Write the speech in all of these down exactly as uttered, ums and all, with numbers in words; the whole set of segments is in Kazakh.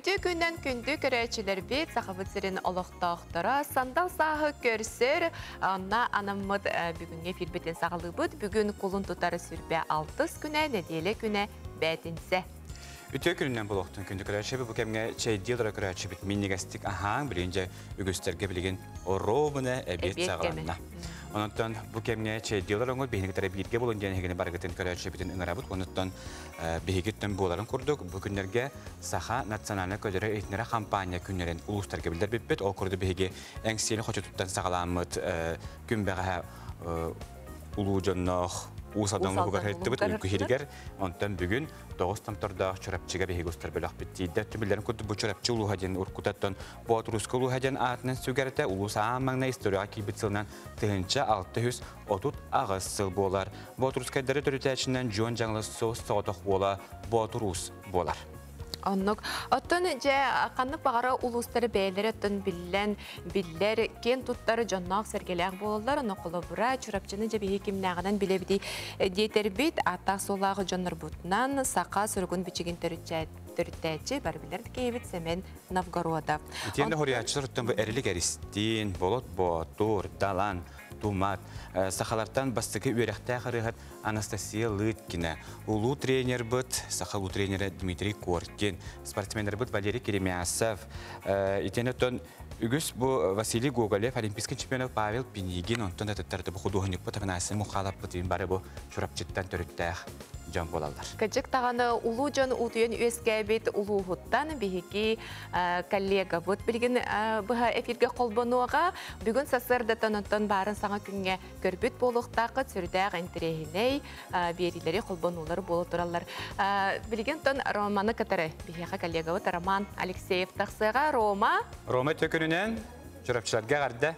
Ütü gündən gündü görəçilər bit saxabıt sirin oluqtaqdıra sandal sahı görsür. Anna anamıd bugünkü filbitin sağlığı bud. Bugün kulun tutarı sürbe altız güne, nediyeli güne bədinsə. Ütü günündən buluqdun gündü görəçi bu kəmgə çay diyadara görəçi bit minnigastik ahan bilince ügüstərgə bilgin o robuna ebiyet sağlarına. Ondan bu kəmgə çay diyadara onu behinliklərə birgə buluncan hegini bargıtın görəçi bitin ınarabut. Ondan behigitten buğuların kurduk. Bu günlərgə saha nasyonalına gödərə etnərə kampanya günlərin uluslarga bildir bibet. O kurdu behigi əngsiyeli xoçu tuttan sağlamıd gün bəğə ulucanlıq, Usadanlı hugar hettibit uyku hiriger. Ondan bugün doğuz tamtarda çorapçıga behi göster bölük bittiydi. Tümillerin kutu bu çorapçı ulu hacan urkutattan bu Ruska ulu hacan atının sügerete ulu sağamağına istoriya kibitsilinden tığınca altı yüz otuz ağız sıl bolar. Bu Ruska dere dörütəçindən John Canlı sos sağdaq bola bu Rus bolar. Anlık. Ottun je kanlık bağıra ulusları beyleri ottun billen biller ken tutları cannaq sergeleğ bollar onu kolabora çorapçının je behi kimnağından bilebidi deterbit ata solağı canlar butnan saqa sürgün biçigin törütəçi barbiler keyvit semen Novgorodda. İtiyende horiyatçılar ottun bu erilik eristin, bolot boğdur, dalan, Tumat, sahalardan bastıkı üyerekte xarıhat Anastasiya Lytkina, ulu trener bıt, sahalı treneri Dmitri Korkin, sportmenler bıt Valeri Keremyasov, iteneton ügüs bu Vasily Gogolev, Olimpisk çempiyonu Pavel Pinigin, ondan da tuttardı bu xuduhunik bıt, afinası muhalap bıt, bari bu çorapçıttan törüttəğ can bolallar. Kacık tağını ulu can utuyan üyeskabit ulu huttan bihiki kollega bıt. Bilgin bu efirge kolbanuğa bugün sasırda tanıtın barın sana künge körbüt boluqtaqı sürdəğ enterehiney berileri kolbanuları bolu turallar. Bilgin ton romanı katarı bihiki kollega bıt Roman Alekseyev taqsıға Roma. Roma tökününen çorapçılarga qarda.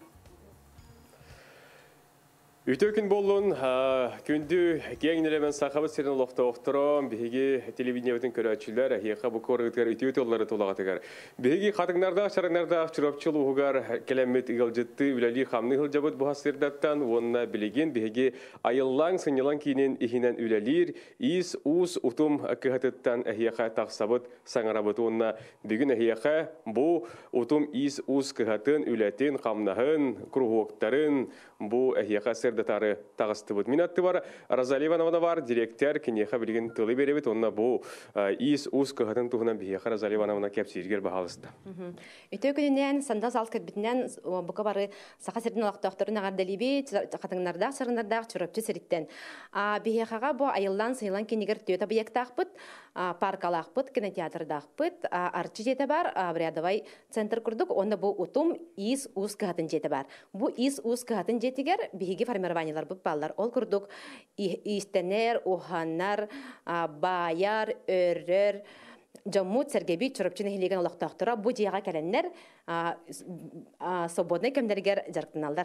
Ütөкүн болун күндү кеңнелемен сахабы сирен лохта охтором биги телевидениебитин көрөчүлөр хияка бу коргыткар ütөт оллары толагатыгар биги катыңнарда чараңнарда чурапчылуугар келемет ыгылжытты үлели хамны хылжабыт бу хасырдаттан онна билигин биги айыллаң сынылан кийинен ихинен үлелир ис ус утум акыгатыттан хияка таксабыт саңарабыт онна бүгүн хияка бу утум ис ус кыгатын үлетин хамнахын кругоктарын бу хияка Датары тағысты бұд. Минатты бар, Розалия Ивановна бар, директор, кенеха білген тылы беребет, онна бұл ис ұс қығатын тұғынан бейеқа Розалия Ивановна кәпсергер бағалысты. Үті күнінен, сандаз алт кірбітінен бұқа бары сақа серден олақтақтырын ағардалибет, қатыңнардақ, сарынардақ, чүрапчы серіттен. Бейеқаға бұл айылдан сыйлан кенегер төті бұяқтақ бұд, паркалақ бұд, кинотеатрдақ бұд, арчы жеті бар, Брядовай центр күрдік, онда бұл ұтым ис ұс қығатын жеті бар. Бұл ис ұс қығатын жетігер бейге формированиялар бұл баллар. Ол күрдік истенер, уханнар, байар, өрір, Жаммут сәргеби чұрыпчыны хилеген олақтақтыра бұ жияға кәлінлер свободны кемдергер жарқтыналар.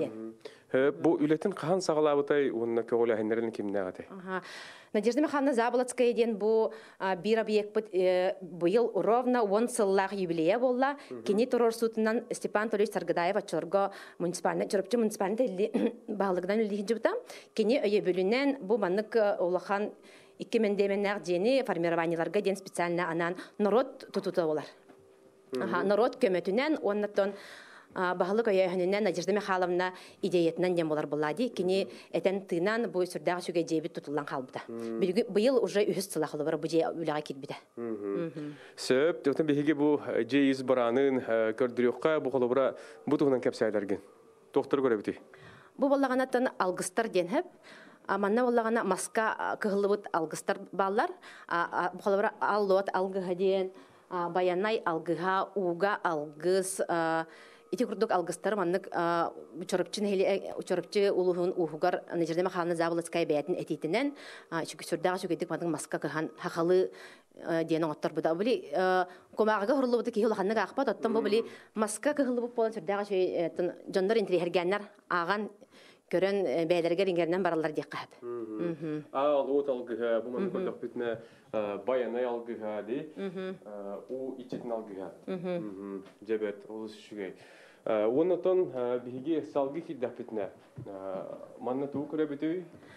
Бұ үлетін қаған сағалабытай онына көғілі әйнерін кеміне ағатай? Надежда Михайловна Заболоцкая ден бұл бір объект бұйыл ровно он сыллақ юбилея болла. Кені тұрор сутынан Степан Толевич Саргадаев атчылырға чұрыпчы муниципалity бағылығынан үлдейін жібіта. Кені өйе бөлінен бұл манық олақан Икки мендеменнәк дени формированияларга ден специально анан народ тутута болар. Народ көмөтүнен оннаттон баһалык өйөһүнүнен Надежда Михайловна идеятынан дем болар буллади. Кини этен тыынан бу сүрдәг сүгө жебит тутулган калбыта. Быйыл уже үһүс сылахлы бар бу же үлага китбиде. Сөп, төтөн биһиге бу жейиз баранын көрдүрөккө бу колобура бу тугунан кепсайдерген. Доктор көрөбүти. Бу боллаганаттан алгыстар денһеп Аманна боллагана маска кыһылыбыт алгыстар баллар, бухалбара аллот алгыһаден, баянай алгыһа, уга алгыс, ити курдук алгыстар маннык чорыпчын хели чорыпчы улуһун ухугар Надежда Михайловна Заболоцкая бәйтен этитинен, чүки сүрдәгә сүгедик мадың маска кыһан хахалы ден оттар буда били комагага хурлубыты ки хулаханны акпат оттан бу били маска кыһылыбыт болан сүрдәгә шөй жондар интригергәннәр аган көрөн бәйләргә рингернән баралар дип кахып. Ал ут алгыга бу мен күрдек битне баянай алгыга ди. У ичетен алгыга. Жебет ул шугай. Оннотон биге салгы киддәп битне. Манна ту күрә битү.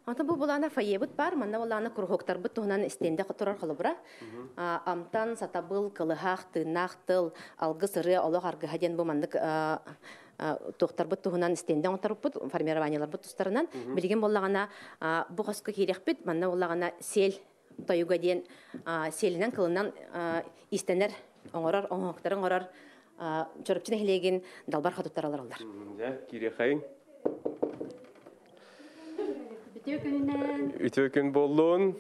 Ата бу булана фаебут бар, манна булана курхоктар бут туһунан истенде турар холобра. Амтан сатабыл кылыхах тынах тыл алгы сыры олог аргы хаден бу мандык тохтар бут туһунан истенде отар бут формированиялар бут тустарынан билген боллагана бу хоска кирек бит, манна буллагана сел таюга ден селинен кылынан истенер оңорар оңоктарын оңорар чөрөпчүн хилеген далбар хатуттар аларлар. Я кирехайын. Үтөкүн болдун.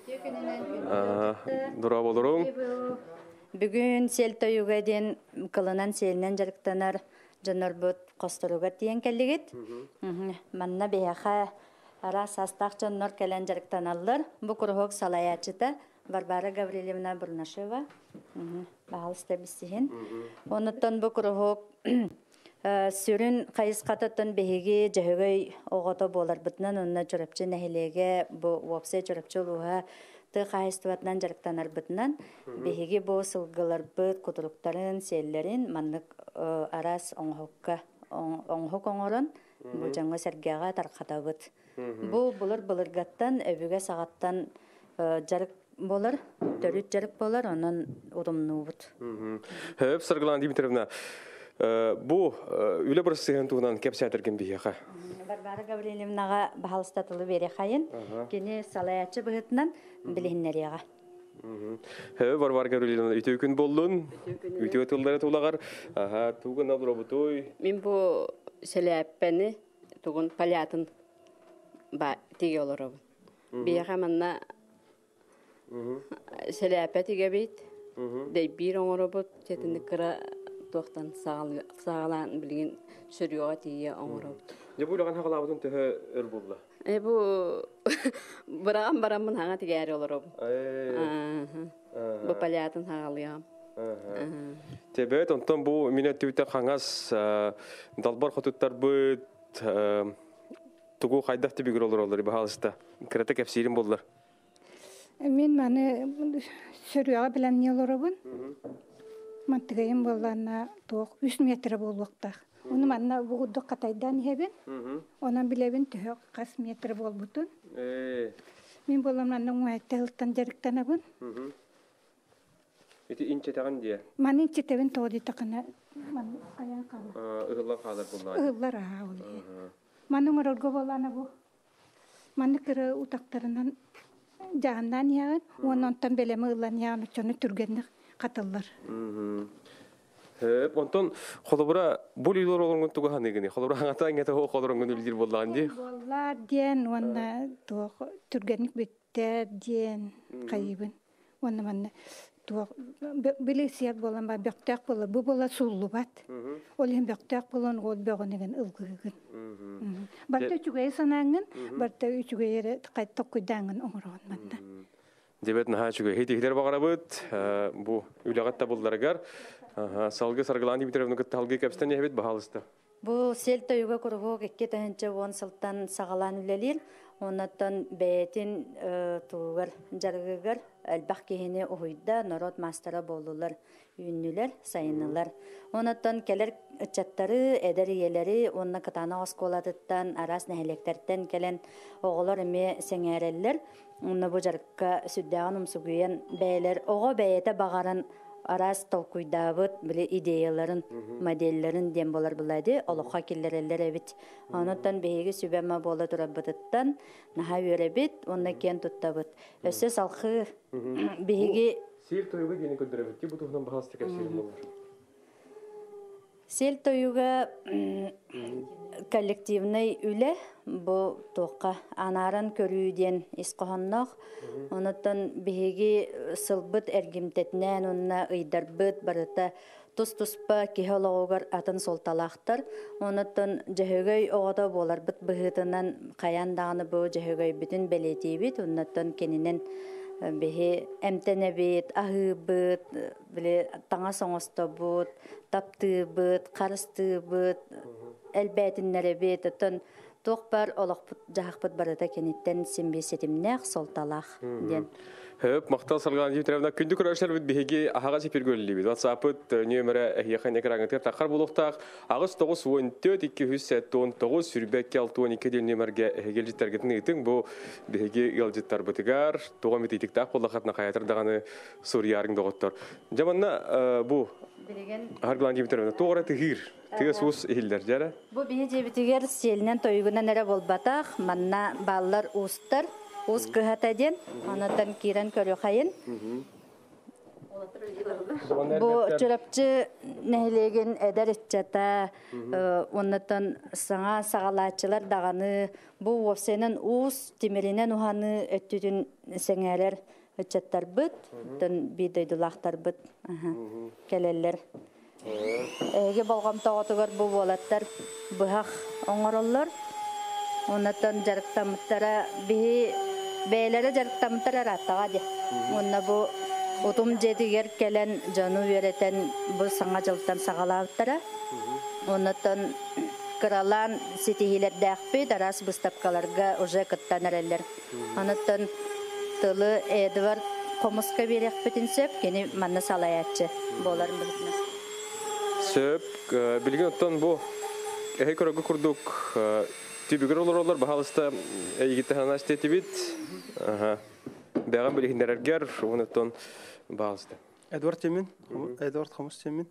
Дура болорун. Бүгүн сел тоюга ден кылынан селинен жарыктанар жанар бут косторога тиен келлигит. Манна бияха ара састак жанар келен жарыктаналлар. Бу курхок салаячыта Барбара Гаврилевна Бурнашева. Баалыста бисихин. Онуттан бу курхок сүрін қайысқататын беге жахыгай оғото болар бұтынан онына жұрапчы нәхилеге бұ уапсе жұрапчы луға ты қайыстыватынан жарықтанар бұтынан беге бұ сылғылар бұт құтылықтарын селлерін маннық арас оңхыққа оңхық оңырын бұ жаңғы сәргеға тарқата бұт. Бұ бұлыр бұлырғаттан өбіге сағаттан жарық болар, төріт жарық болар, онын ұдымны бұт. Хөп, Саргылан Димитровна, Бу үле бір сыйын туғынан кепсәтірген бейеға? Барбара Гаврилевнаға бағалыстатылы бере қайын, кені салаячы бұғытынан білігіннеріға. Барбара Гаврилевна үті өкін болдың, үті өтілдері тұлағар, туғын абдыра бұтой. Мен бұ сәләппәні туғын палятын теге олар обын. Бейеға манна сәләппә теге бейт, дәй бір оңыр обын, жетінді кіра тоқтан сағалан білген сүріуға тие оңырауды. Не бұйлаған хағалабыдың түхі өр болды? Е бұ бұраған барамын хаңа теге әрі олар обын. Бұ палятын хағалыям. Тебет, онтан бұ минет түбітті қаңас далбар қотыттар бұд тұғу қайдақ түбігір олар олар бағалысты. Кіреті кәпсейрін болдылар. Мен мәні сүріуға білән не олар обын? Мантыгайым боллана тоқ үч метр болуқтақ. Оны манна бұғыдық қатайдан ебен, онан білебен түхі қас метр бол бұтын. Мен болам манна оңайты ғылттан жарықтан абын. Эти инчетаған дия? Маны инчетебен тоғды тақына аян қалыр. Ұғылар қалыр болла? Ұғылар аға олы. Маны ұңырылғы болана бұл. Маны кірі ұтақтарынан жағынан яғын, онантан белемі ұлан яғын ұчаны түргенді қатылар. Онтон қолыбыра бұл үйлер олыңын тұға ханығыны? Қолыбыра аңатан әңгеті ол қолырыңын үлдер болдаған де? Боллар ден, онна түргенік беттер ден қайыбын. Онна манна білі сият болан ба бөқтәк болар. Бұл бола сұлы бат. Ол ең бөқтәк болан ол бөғынығын ұлғығын. Барта үчігей санаңын, барта үчігей қайттық көйдаңын оңырағын манна. Дебет наха чугы хейтихлер бағара бұд, бұ үліғатта болдыларығар. Салғы Саргылан Димитровна күтті халғы кәпістен ебет бағалысты. Бұ сел тойуға күрғуқ екке тәхінші он сылтан сағалан үлелер, онаттан бәйтін туғыр жарғығыр, әлбақ кейіне ұхойда народ мастера болулар, үйіннілер, сайынылар. Онаттан келер үтчаттары, әдер иелері, онна катана осколадыттан, арас нәхелектерден келен оғылар әме сәңәрелер, онна бұ жарыққа сүддәғын ұмсуғыен бәйлер, оға бәйеті бағарын арас толкуйдабыт, біле идеяларын, моделлерін дем болар бұлайды, олыққа келерелер әбіт. Онаттан бейгі сүбәмі болы тұрабыдыттан, наға өребіт, онна кен тұттабыт. Өсі салқы бейгі... Сел тойуға дені көндіребіт, ке бұтығынан бағасты кәпсерім болар? Сел тойуға коллективный үлі, бұл тоққа анарын көрүйден исқоғаннақ. Онаттан бейгі сылбыт әргімтетінен, онына ұйдарбыт барыта тұс-тұспа кехологығар атын солталақтар. Онаттан жахөгөй оғада болар бұт бұғытынан қаяндағыны бұл жахөгөй бүтін бәлетей бит. Онаттан кенінен беhe әмтәне бет, ағы бет, біле таңа соңысты бет, тапты бет, қарысты бет, әлбәтінлері бет, өтін тоқ бар олық бұт, жағық бұт барыда кенеттен сенбе сетімнәқ солталақ ден. Höp мактал салган житревна күндү көрөшөр бит биги ахага сепер гөлли бит. WhatsApp-т нөмере яхан экранга такар булуктак агыс тогуз он төрт эки жүз он тогуз сүрбекке алты он эки дел нөмерге гелжиттергетин итин бу биги гелжиттар битигар тогон бит итиктак булакатна каятыр даганы сурьярың доготтор. Жаманна бу Билеген арглан житревна тогора тигир. Тиге сус ихилдер жара. бу бие жебитигер селинен тойгунан эре болбатак, манна баллар устар, ус кыхатаден, анатан кирен көрө хайын. Бу чырапчы нехлеген эдер итчата, оннатан саңа сагалачылар даганы, бу вовсенен ус тимеринен уханы өттүтүн сеңелер өтчаттар быт, тон бидойдулактар быт, келелер. Эге болгам тоотугар бу болаттар быхак оңороллор. Оннатан жарыктамыттара би бейлere жарыктамыттара раттага де. Онна бу утум жетигер келен жану веретен бу саңа жылтан сагалааттара. Оннатан кыралан ситихилер дәхпи дарас быстапкаларга уже кыттан эрелер. Оннатан тылы Эдвард комуска берекпетин сөп кени манна салаячы болар билетмес. Сөп билген оттон бу эхе көрөгө курдук тибигер олорлор бахалыста эйгите ханастети бит. Аха. Бяган билгендерергер онотон бахалыста. Эдвард Темин, Эдвард Хамус Темин.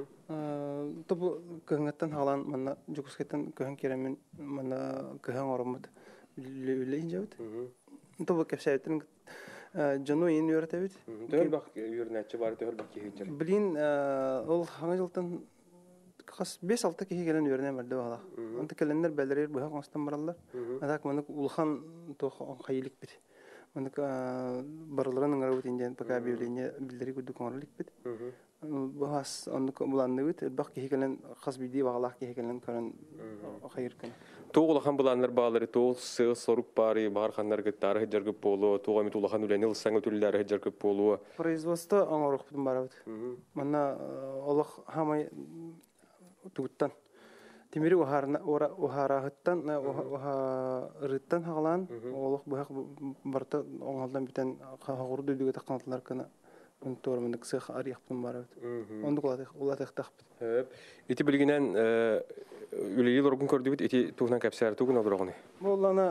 Тобу кыгынгаттан халан мана жукускеттен кыгын керемен мана кыгын оромут лейин жабыт. Тобу кепсәйтен жану ин юртабит. Төл бак юрнәче бар төл бак кийчер. Билин ол хана жылтан кас беш алты киһи гелен юрнә барды бала. Анда келеннәр бәлерер бу хакыстан баралар. Адак моны улхан тох хайлык бит. Моны барларын ыңгырып инден пока объявление билдери күдүк оңырлык бит. Бу хас аны буланны бит. Бак киһи гелен хас биди баглах киһи гелен көрән хайыр көн. Тоғылахан бұланлар бағалары тоғыл сығы сорук бары бағар қандар гыттары хеджаргып болу, тоға мет улахан үләне ұлсаңы түлілері хеджаргып болу. Производство оңырық бұдың бары бұд. Манна олық хамай тұғыттан. Темері ұхарағыттан, ұхарыттан хағалан, олық бұғақ барта оңалдан бітен қағыры дөйдігі таққанатылар кіні. Оны тоғырмынды кісі арияқпын бары бұд. Онды ұлатық бұд. Ити білгенен үлейі лоргун көрді бит, ити туғынан кәпсәрі туғын алдырағыны? Боллана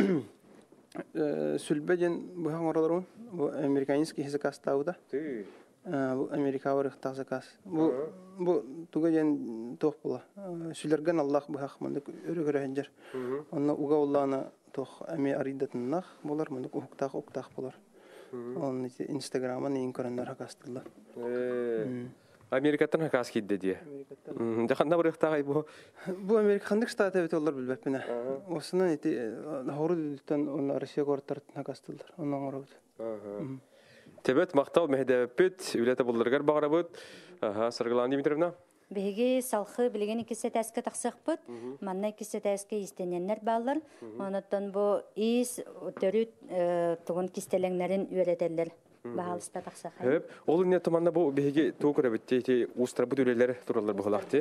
сүлбәден бұған ораларуын, бұл американинский языкас тауыда. Бұл америкавар ықтақ закас. Бұл туға ден тоқ бола. Сүлерген Аллах бұғақ мандық өрі көрәген жер. Онна уға олланы тоқ әме аридатыннақ болар, мандық ұқтақ ұқтақ болар. Оның инстаграмын ең көрінлер хақастылар. Америкаттан хакас кидде дие. Жаханда бір ықтағай бұл? Бұл Американдық штаты бет олар білбәппіне. Осынан еті ғоры дүдіктен оны Россия қорттарын хакастылар. Оның ғоры бұд. Тебет мақтал мәхедәбіппет, үлеті бұлдырғар бағара бұд. Сырғылан Димитровна? Беги салхы билеген икесе тәске тақсық бұд. Манна икесе тәске истененнер балар. Онаттан бұл ис төрүт тұғын кистелеңнерін үйретелер. Бағалыста тақсақ. Хөп, ол не томанда бұл беги туғы көрі бітті, ұстыра бұд үлелер тұралар бұғалақты.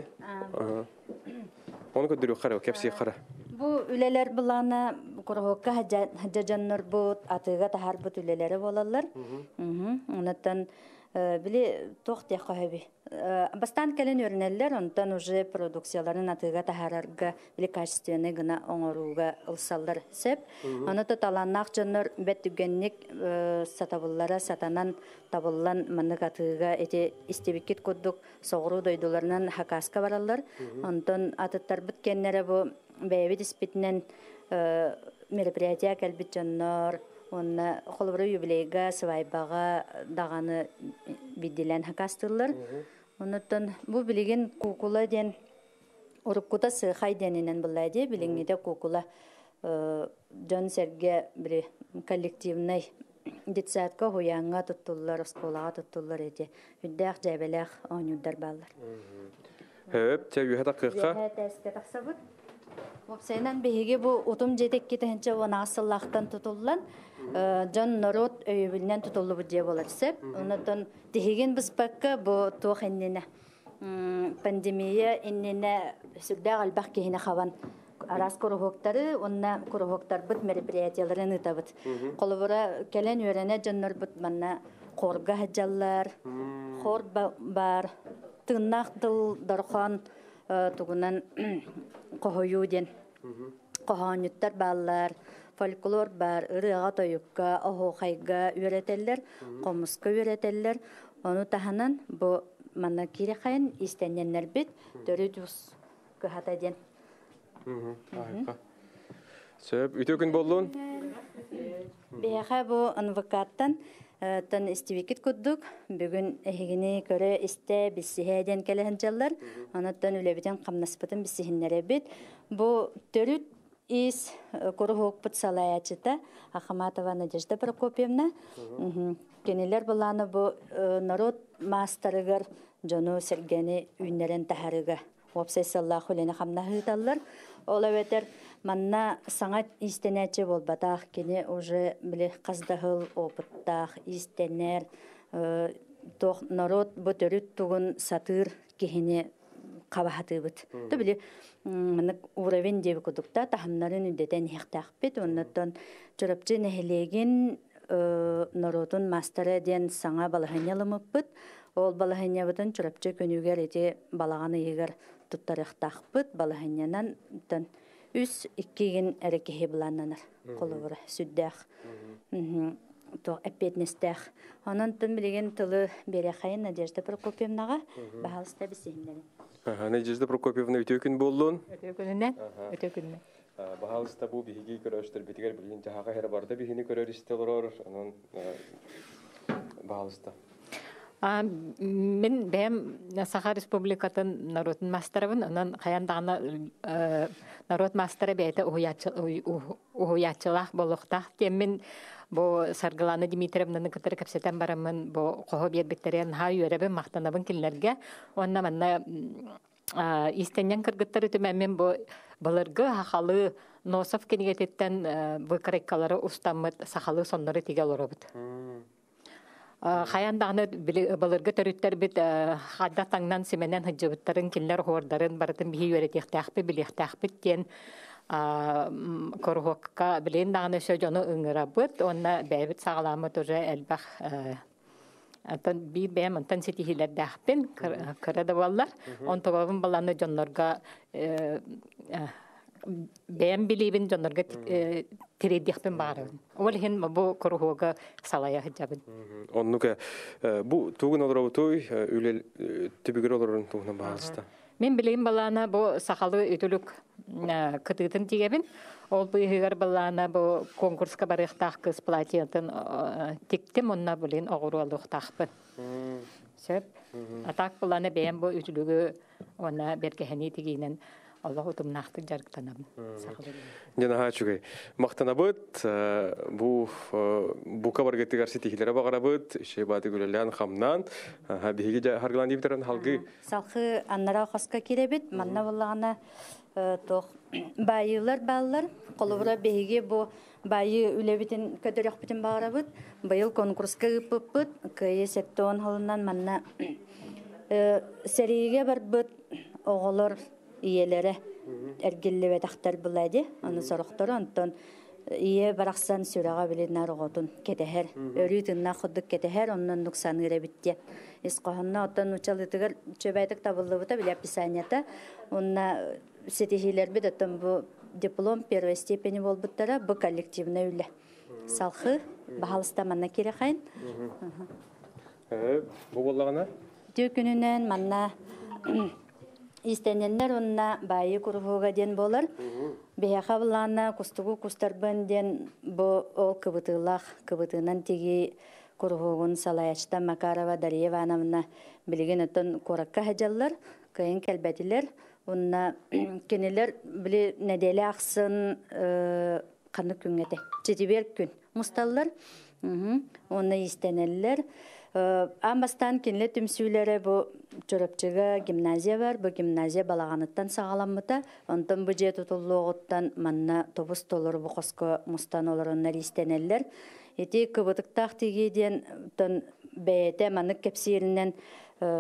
Оны көдірі қара, кәпсі қара. Бұл үлелер бұланы құрғыққа хаджаннар бұд, атыға тахар бұд үлелері болалар. Онаттан Били тоқ тияққа хөбі. Бастан кәлін өрінелер, онтан уже продукцияларын атыға тахарарға били качественный гына оңыруға ұлсалдар сәп. Анаты таланнақ жоныр бәт түгеннік сатабыллара сатанан табыллан манық атыға әте истебекет көддік соғыру дойдуларынан хакаска баралар. Онтан атыттар біткеннері бұл бәйбет іспетінен мероприятия кәлбет жоныр. Онна холбры юбилейга свайбага даганы бидилен хакастылар. Оннан бу билеген кукула ден уруккута сыхай денинен булайды. Билеңнеде кукула Джон Серге бир коллективный детсадка хуянга туттулар, школага туттулар эти. Үддәк жабелек онюдар баллар. Хөп, те юхата кырка. Тәске таксабыт. Вопсайнан беге бу утум жетек кетенче вона асыллахтан тутуллан жон народ өйбүлнен тутулу бу же болар сеп. Онотон деген биз пакка бу тохеннене пандемия иннене сүрдә албак кене хаван арас курухоктары, онна курухоктар бит мероприятияларын ытабыт. Колубура келен өрәне жоннор бит манна корга хаҗаллар, хор бар, тыннак дыл дархан тугунан кохоюден. Кохонюттар баллар, фольклор бар, ырыга тоюкка, охохайга үйрәтәлләр, комуска үйрәтәлләр. Оны таханан бу манна кирехайн истәннәр бит, төрүдүс кыхатаден. Сөп, үтө күн болдун? Беха бу адвокаттан тан истивикет куддук. Бүгүн эхигини көрө исте биссиһеден келен жаллар. Анаттан үлебитен камнаспытын биссиһиннере бит. Бу төрүт ис корохок пут салаячыта Ахматова Надежда Прокопьевна. Кенелер буланы бу народ мастерыгар жону Сергени үйнерен тахарыга. Обсессаллаху лена хамнахыталлар. Ола ветер манна саңат истенече болбатах кене уже биле каздахыл опыттах истенер тох народ бу төрүт тугун сатыр кехине кабахатыбыт. То биле мына уровень деп кудукта тахамнарын үдетен хектахпет оннотон чорапчы нехелеген народун мастера ден саңа балаханялымыппыт. Ол балаханябытын чорапчы көнүгер эти балаганы егер туттарыктахпыт балаханянан тон үс иккиген эрекеһи буланнанар. Колубура сүддах. То эпетнестах. Анан тон билеген тылы берехайын Надежда Прокопьевнага бахалыста бисемнер. Надежда Прокопьевна үтө күн болдун? Өтө күнүнөн, өтө күнүнөн. Бахалыста бу биһиги көрөштөр битигер билген жаһага хер барда биһини көрөр истелер, анан бахалыста. Мен бәм Саха Республикатын народын мастерабын, анан каяндагына народ мастера бәйте уһуячылах болохтах. Мен бу Саргалана Дмитриевнаны кытыр капсетен барамын, бу кого бербеттерен ха юребен мактанабын киллерге. Онна манна истеннен кыргыттар өтөмәмен бу балыргы хахалы Носов кенегететтен бу караккалары устамыт сахалы соннары тигел оробут. Хаяндагына балыргы төрүттер бит хадда таңнан семенен хыжыбыттарын киллер хордарын бартын бии юретехтахпы билехтахпы тен корхокка билен дагына сөжөнө ыңырабыт, онна бәйбит сагаламыт уже элбах антан би бәм антан сетихилердахпен кырада баллар. Он тобабын баланы жоннорга бәм билибин жоннорга тиредихпен барын. Ол хин бу корхога салая хыжабын. Оннука бу тугун олробутой үлел түбүгөр олорун тугунан баалыста. Мен билейм балана бу сахалы өтүлүк кытытын тигебин. Ол бу хыгар балана бу конкурска барыктах кыз платиятын тиктим онна билен огурулуктахпын. Сөп. Атак балана бәм бу өтүлүгү она бергехени тигинен Аллах утумнахты жарыктанабын. Жана хачугай. Мактанабыт, бу бука баргеттигар сетихилере багарабыт, иши баты гүлелен хамнан, биһиги харгылан дибитерен халгы. Салхы аннара хаска киребит, манна буллагана тох байылар баллар, колубура биһиги бу байы үлебитин көдөрөкбитин багарабыт, быйыл конкурска ыппыппыт, кыйы сектон халынан манна сериге барбыт оголор иелері әргелі бәдақтар бұлайды. Оны сұрықтыр, онтон ие барақсан сүраға білінар оғытын кетехер. Өрі тынна құддық кетехер, онын нұқсаны ғырабітте. Исқоғынна оттан ұчалытығыр чөбәйтік табылды бұта білі аписанията. Онына сетихилер бет оттан бұ диплом первой степени бол бұттара бұ коллективна үлі. Салқы бағалыста манна кере қайын. Бұ болағына? Дө күнінен манна истененнер онна байы курухуга ден болар. Бияха булана кустугу кустарбын ден бу ол кыбытылах, кыбытынан тиги курухугун салаячта Макарова Дарьева анамна билеген отон коракка хаджаллар, кайын келбетилер. Онна кенелер били неделе ақсын қаны күнгете. Четибер күн. Мусталлар. Онна истенеллер. Амбастан кенле түмсүйлері бұ чорапчыға гимназия бар. Бұ гимназия балағаныттан сағаламыта. Онтан бұ же тұтылуғыттан манна тобыс толыр бұ қосқы мұстан оларынлар истенелер. Еті кыбытықтақ тегеден бәйеті манық кепсерінен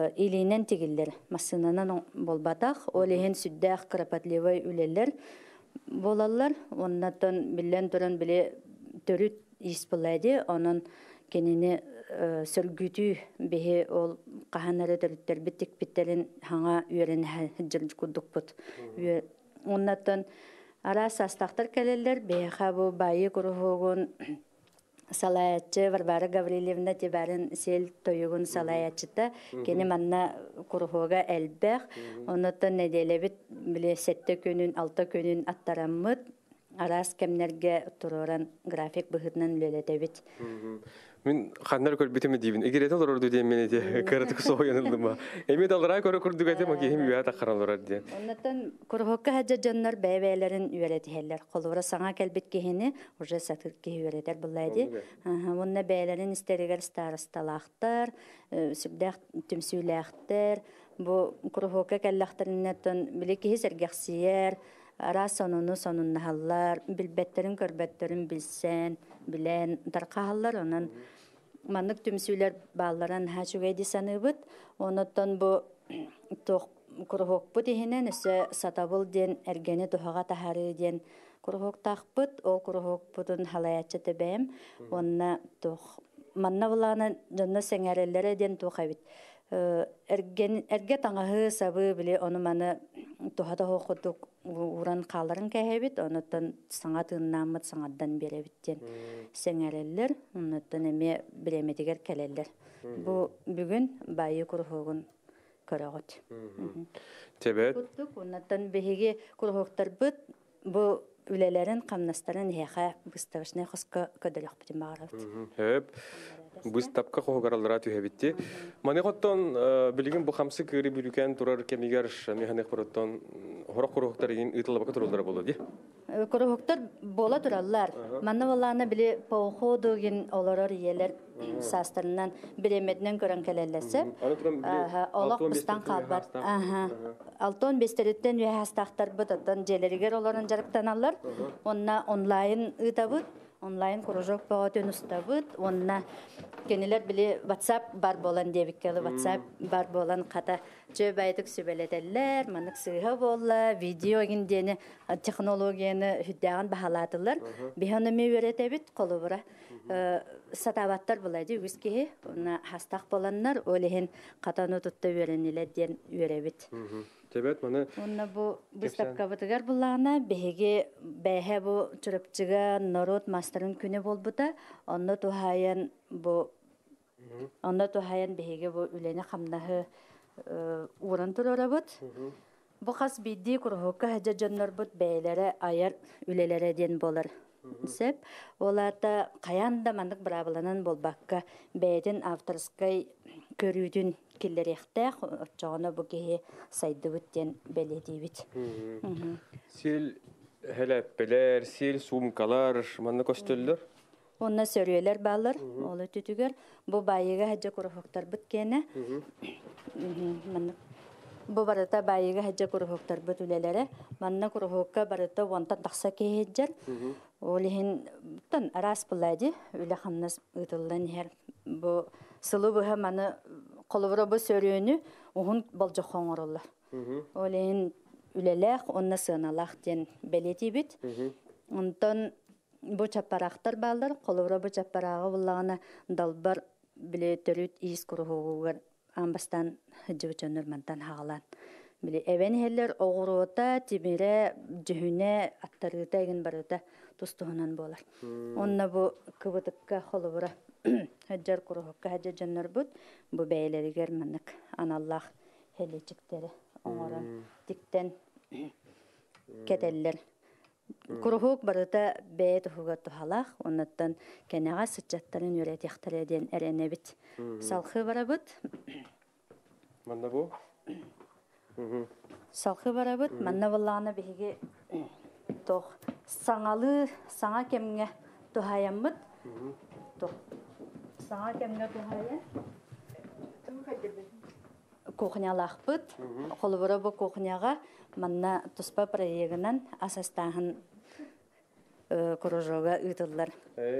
илинен тегілдер. Масынанан болбатақ. Олеген сүддәқ крапатливай үлелер. болалар. Оннаттан билен туран биле төрүт испылайды. Онон кенини сөлгүтү беhe ол каханары төрүттер биттик биттерин хаңа үйрен хыжыл кудукпут. Оннаттан ара састактар келелер беха бу байы курухогун салаячы Варвара Гаврилевна тибарын сел тойугун салаячыта кени манна курухога элбэх. Оннаттан неделебит биле сетте күнүн алты күнүн аттараммыт арас кемнерге туруран график быхытнан үлелетебит. Мен ханнар көрбүтөм дейбин. Эгер этел орду дейм мен эти кырытык соойнылдыма. Эми далрай көрө күрдүк этем кем үйө такаралар ди. Оннаттан курухокка хаджа жаннар бәбәләрен үйрәтәләр. Колура саңа кәлбит кехине уже сатып ки үйрәтәр булайды. Аха, монна бәләрен истәргәр старосталахтар, сүбдәк түмсүләхтер, бу курухокка кәлләхтәрнәтен билеки сәргәхсияр, ара сонуну сонуннахаллар, билбәттерин көрбәттерин билсән, билен таркаһаллар онан маннык түмсүләр балларан хачугайди саныбыт. Онотон бу тох курухок бу дихинен өсө сатабыл ден эргени тухага тахары ден курухок тахпыт, ол курухок бутун халаячы тебем. Онна тох манна булана жонна сеңәрелләре ден тухабит. Эрген эрге таңаһы сабы биле оны маны тухада хокутук уран каларын кәһәбит, онотон саңа тыннамыт саңадан беребиттен сеңәрелләр, онотон эме биреметигер келелләр. Бу бүгүн байы курухогун көрөгөт. Тебет. Куттук, онотон беһиге курухоктар бит бу үлелерин камнастарын яха выставочный хоска көдөлөк битим багарат. Хеп. Бус тапка хогараллара түһәбитти. Маны готтон билген бу хамсы кыри бүлүкән турар кемигер механик бороттон хорок курухтар ин ытылабы турулдар болду. Курухоктар бола тураллар. Манна валана биле походугин олорор иелер састарынан биремеднен көрөн келелесе. Аха, олак бустан калбат. Аха. Алтон бестереттен үе хастактар бутаттан желеригер олорун жарыктаналар. Онна онлайн ытабыт. Онлайн кружок пагатын устабыт, онна кенелер биле WhatsApp бар болан дебиккеле WhatsApp бар болан ката жөбайтык сүбелетеллер, манык сыга болла, видео гиндени технологияны хүддәгән баһалатылар. Биханымы өретебит колубыра. Сатабаттар булайды үскеһе, онна хастак боланнар олehen катаны тутта өренилер ден өребит. Тебет маны. Онна бу выставка бутыгар буллана беге бәһә бу чырыпчыга народ мастерын күне болбута, онна тухаян бу онна тухаян беге бу үлене хамнаһы уран турарабыт. Бу хас бидди курһокка хаҗа җаннар бут бәйләре аяр үлеләре ден болар. Сеп олата каянда мандык брабыланан болбакка бәйден авторскай көрүдүн киллерехте очоно буге сайдыбыттен беледибит. Сел хелеппелер, сел сумкалар, манны костөллөр. Онна сөрүелер балар, олы түтүгөр. Бу байыга хаҗа курухоктар биткене. Бу барыта байыга хаҗа курухоктар бүтүлеләре. Манна курухокка барыта ванта такса кеһеҗер. Олehen тан арас булайды. Үле ханнас ытылдан һәр бу сылы бу маны колыбыра бу сөрүнү уһун болжохоң оролла. Олehen үлеләх онна сыналах ден белетибит. Онтон бу чапарактар балдар, колыбыра бу чапарагы буллагына далбар биле төрүт ис курухугар амбастан хыжыбычоннор мантан хагалан. Биле эвен хеллер огурута тимире жүһүнө аттарыта еген барыта тустуһунан болар. Онна бу кыбытыкка холубура хаджар курухукка хаджа жаннар бут бу бәйләригер манык аналлах хелечиктери оңорон тиктен кетеллер. Курухук барыта бәйт хуга тухалах, оннаттан кенега сычаттарын үрәтехтәре ден эренебит. Салхы барабыт. Манда бу? Салхы барабыт, манна булланы биге тох саңалы, саңа кемгә тухаямбыт. Тох саңа кемгә тухая. Кухнялахбыт. Холбора бу кухняга манна туспа проегынан асастаһын кружога ытыллар.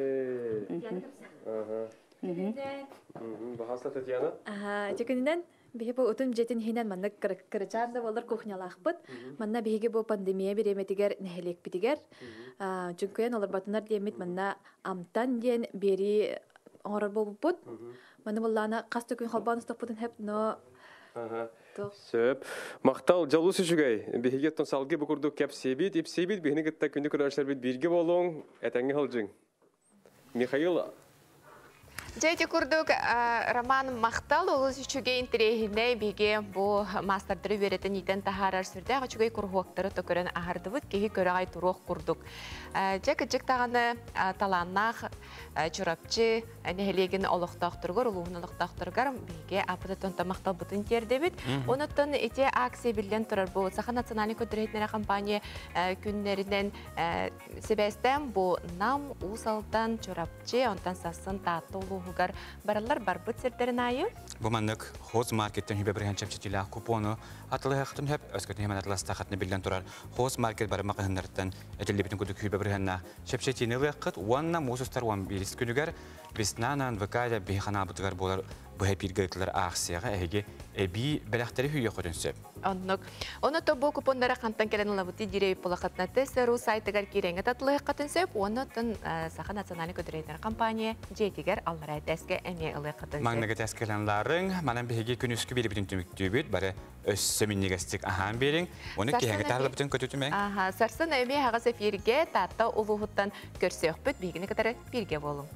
Ага. Мгм. Бахаса Татьяна? Ага, текенен Беге бу утун жетин хинен манна кырычарда болар кухнялахпыт. Манна беге бу пандемия береметигер нехелек битигер. Чүнкөен олар батынар диемит манна амтан ден бери оңорор болбут. Манна буллана касты күн халбаныстык бутун хеп но Сөп. Мақтал жалусы жүгей. Беге тон салги букурду кеп себит, ип себит, бегені гітта күнді көрәшер бит бірге болуң, әтәңі халжың. Михаил. Жайты күрдік Роман Мақтал олыз үшіге интерегіне беге бұл мастардыры веретін етен тахарар сүрді. Ағычугай күрғуақтары төкірін ағардывыд, кеге көрағай тұруқ күрдік. Жекі жіктағаны таланнақ, чұрапчы, нәхелеген олықтақтырғыр, ұлуғын олықтақтырғыр, беге апыды тонта Мақтал бұтын тердебіт. Оныттың ете акция білден тұрар бұл. Сақа национальный көтіретінері компания күнлерінен себәстен бұл нам, ұсалтан, чұрапчы, онтан сасын татты ұлуғығар баралар барбыт сердерін айы? Бұл маннық хоз маркеттен хүбе бірген чәпчетілі купону атылы әқтін хөп, өскөтін hemen атылы стақатыны білден тұрар. Хоз маркет бары мақығынларыттан әтелі бітін күдік хүбе біргенна чәпчетіні ләққыт, уанна мұсыстар уан беріс күнігер, беснанан вкада бейхана бұтығар болар бұхай пиргайтлар ақсияға әйге әбі бәләқтері хүйе қөтінсіп. Оннық. Оны тобу купондары қантан келен лабыты дирей полақатына тесеру сайтығар кереңі татылығы қөтінсіп, оны тын Сақа национальный көтірейтер компания жетігер аллар әйт әске әме ылы қөтінсіп. Маңнығы тәскеленларын, манан бейге күн үскі бері бүтін түміктүү бүт, бары өссі міннегістік ахан берің, оны кейінгі тағылы бүтін көтітімең. Сарсын әме ағыз эфирге татта ұлығыттан көрсек бүт, бейгіні кітары бірге болың.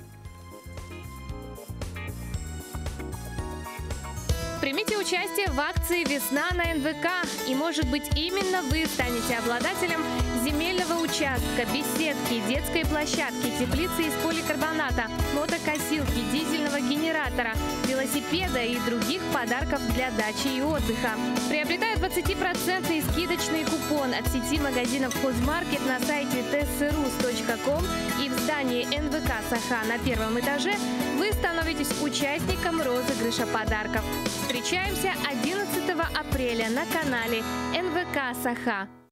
Примите участие в акции «Весна на эн вэ ка», и, может быть, именно вы станете обладателем земельного участка, беседки, детской площадки, теплицы из поликарбоната, мотокосилки, дизельного генератора, велосипеда и других подарков для дачи и отдыха. Приобретая двадцатипроцентный скидочный купон от сети магазинов «Хозмаркет» на сайте тэ эс эр у эс точка ком и в здании эн вэ ка «Саха» на первом этаже, вы становитесь участником розыгрыша подарков. Встречаемся одиннадцатого апреля на канале эн вэ ка «Саха».